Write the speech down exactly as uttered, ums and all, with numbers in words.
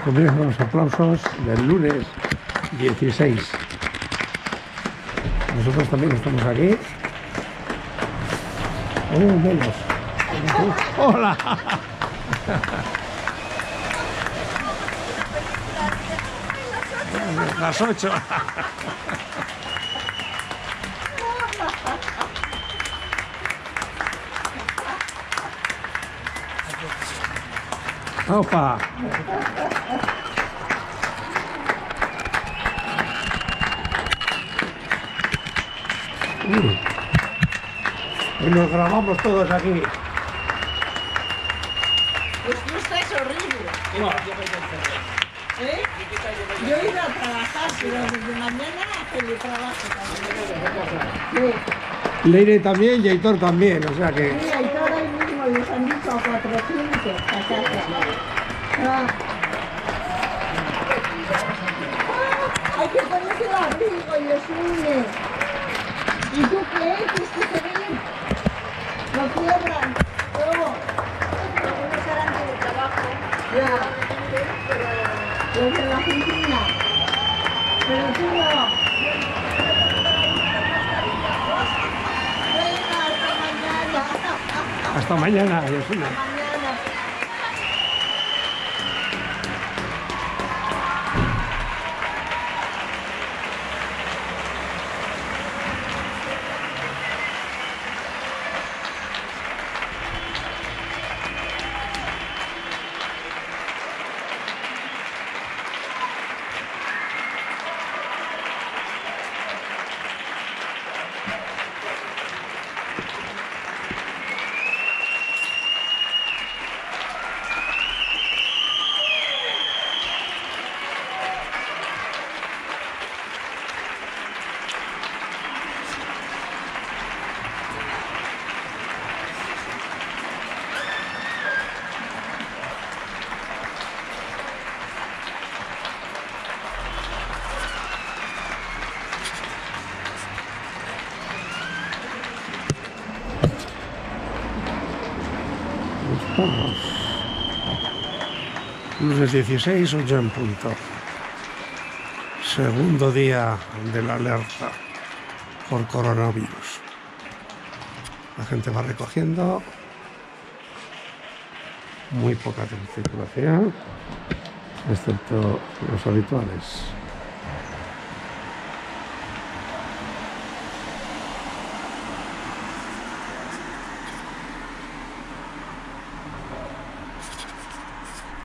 Comienzan los aplausos del lunes dieciséis. Nosotros también estamos aquí. ¡Oh, menos! ¡Hola! Las ocho. ¡Opa! Uh. Y nos grabamos todos aquí. Pues tú estás horrible. ¿Eh? Yo he ido a trabajar, pero desde mañana a teletrabajo también. Sí. Leire también y Aitor también, o sea que... Sí, Aitor ahí mismo les han dicho a cuatrocientos a casa. Ah. Ah, hay que ponerse el abrigo y los unes. ¿Y tú qué? ¿Quieres que se ven? Lo quiebran. ¿Cómo? Algunos harán teletrabajo. Ya. Los de la oficina. Pero tú no. Venga, hasta mañana. Hasta mañana, Yosuna. Hasta mañana. Vamos. Lunes dieciséis, ocho en punto. Segundo día de la alerta por coronavirus. La gente va recogiendo. Muy poca circulación, excepto los habituales.